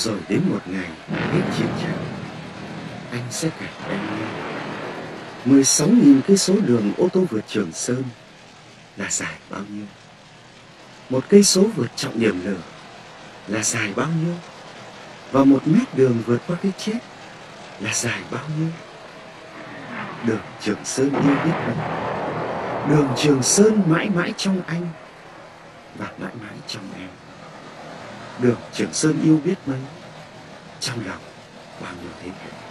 Rồi đến một ngày hết chiến tranh, anh sẽ gặp em Ly. 16.000 cây số đường ô tô vượt Trường Sơn là dài bao nhiêu? Một cây số vượt trọng điểm lửa là dài bao nhiêu? Và 1 mét đường vượt qua cái chết là dài bao nhiêu? Đường Trường Sơn yêu biết mấy. Đường Trường Sơn mãi mãi trong anh và mãi mãi trong em. Đường Trường Sơn yêu biết mấy, trong lòng bao nhiêu thế hệ.